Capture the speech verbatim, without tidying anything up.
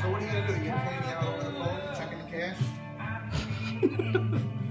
So what are you gonna do? You gonna pay me out over the phone, checking the cash?